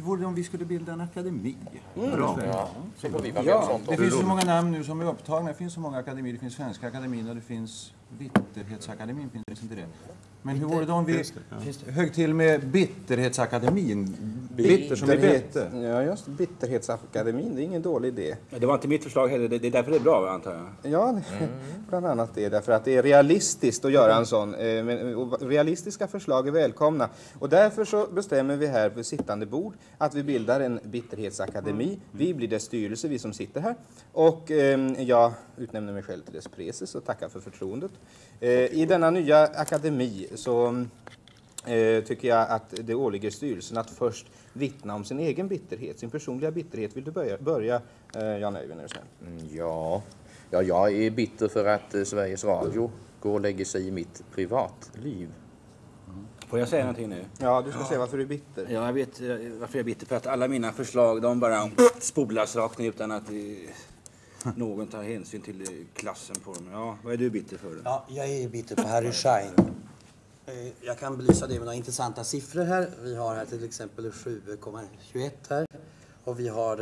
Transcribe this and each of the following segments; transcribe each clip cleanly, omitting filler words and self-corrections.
Hur vore det om vi skulle bilda en akademi? Bra. Ja, så får vi vara med om sånt. Det finns så många namn nu som är upptagna. Det finns så många akademier. Det finns Svenska akademin och det finns Bitterhetsakademin. Finns inte det? Men hur vore det om vi högg till med Bitterhetsakademin? Bitter som är bete. Ja, just Bitterhetsakademin. Det är ingen dålig idé. Det var inte mitt förslag heller. Det är därför det är bra, antar jag. Ja, bland annat det. Därför att det är realistiskt att göra en sån. Och realistiska förslag är välkomna. Och därför så bestämmer vi här på sittande bord att vi bildar en Bitterhetsakademi. Vi blir dess styrelse, vi som sitter här. Och jag utnämner mig själv till dess preses och tackar för förtroendet. I denna nya akademi så tycker jag att det åligger styrelsen att först vittna om sin egen bitterhet, sin personliga bitterhet. Vill du börja Jan Öjvind? Ja, jag är bitter för att Sveriges Radio går och lägger sig i mitt privatliv. Får jag säga någonting nu? Ja, du ska säga varför du är bitter. Ja, jag vet varför jag är bitter. För att alla mina förslag, de bara spolas rakt ner utan att någon tar hänsyn till klassen på dem. Ja, vad är du bitter för? Ja, jag är bitter på Harry Schein. Jag kan belysa det med några intressanta siffror här. Vi har här till exempel 7,21 här. Och vi har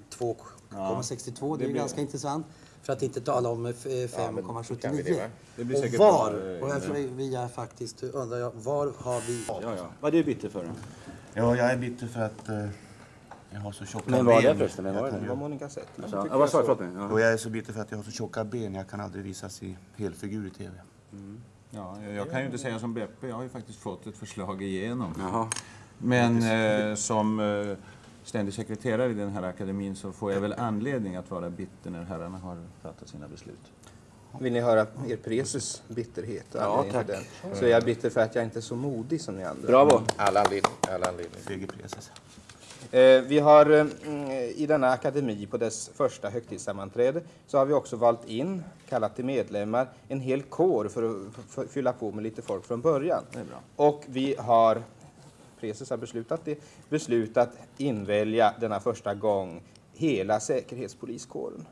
2,62. Det är ganska intressant. För att inte tala om 5,79. Och var, och jag faktiskt undrar jag, var har vi... Ja. Vad är du bitter för? Ja, jag är bitter för att jag har så tjocka ben. Men var det förresten? Det var Monica sett. Vad sa du? Och jag är så bitter för att jag har så tjocka ben. Jag kan aldrig visas i helfigur i tv. Ja, jag kan ju inte säga som Beppe. Jag har ju faktiskt fått ett förslag igenom. Jaha. Men som ständig sekreterare i den här akademin så får jag väl anledning att vara bitter när herrarna har fattat sina beslut. Vill ni höra er preses bitterhet? Ja, tack. Så jag är bitter för att jag inte är så modig som ni andra. Bravo. Alla anledning. Fege preses. Vi har i denna akademi på dess första högtidssammanträde så har vi också valt in, kallat till medlemmar, en hel kår för att fylla på med lite folk från början. Det är bra. Och vi har, precis har beslutat invälja denna första gång hela säkerhetspoliskåren.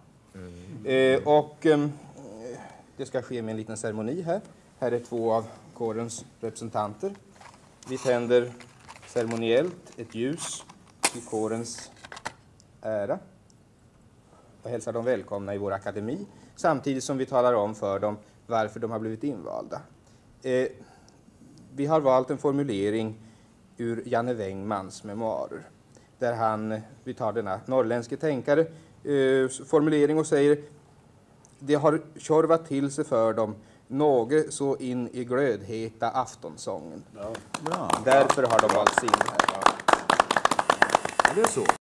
Det ska ske med en liten ceremoni här. Här är 2 av kårens representanter. Vi tänder ceremoniellt ett ljus i kårens ära och hälsar dem välkomna i vår akademi, samtidigt som vi talar om för dem varför de har blivit invalda. Vi har valt en formulering ur Janne Wängmans memoarer, där vi tar denna norrländske tänkare formulering och säger: det har tjorvat till sig för dem något så in i glödheta aftonsången. bra. Därför har de valts in här. Det är så.